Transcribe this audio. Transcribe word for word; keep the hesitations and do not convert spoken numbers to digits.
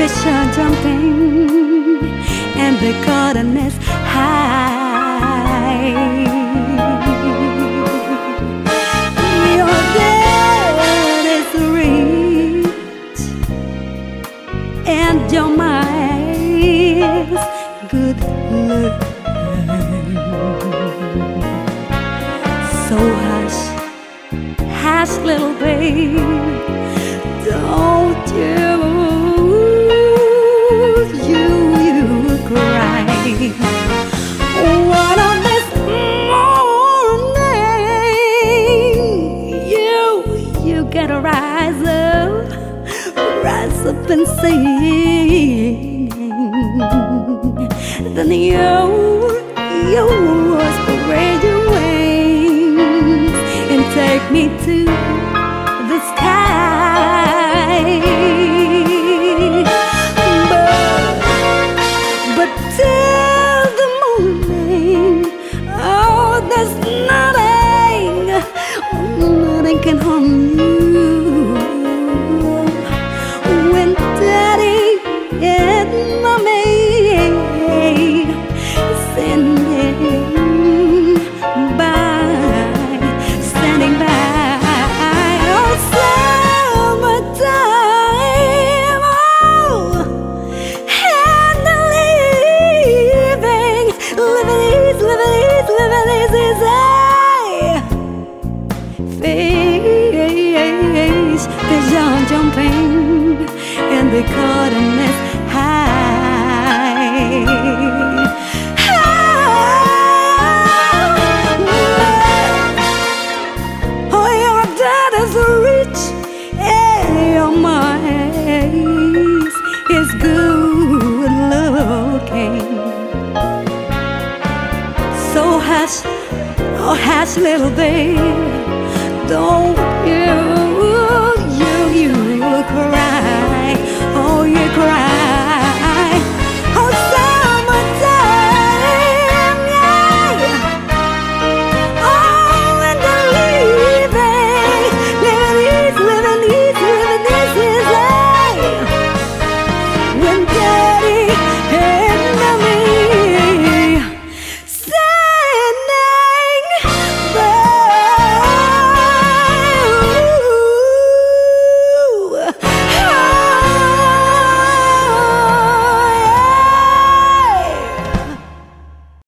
fish are jumping and the garden is high. Your dad is rich and your mind's good looking. So hush, hush, little babe, don't you, you, you cry. One of this morning, you, you gotta rise up, rise up and sing. Then you, you spread your wings and take me to the sky. But, but till the morning, oh, there's nothing, nothing can harm you. When Daddy and Mommy standing by, standing by. Fish, fish are jumping and the garden is high. Oh, your dad is rich and your mind is good looking. So hush, oh hush, little babe, don't you, you, you cry, oh you cry.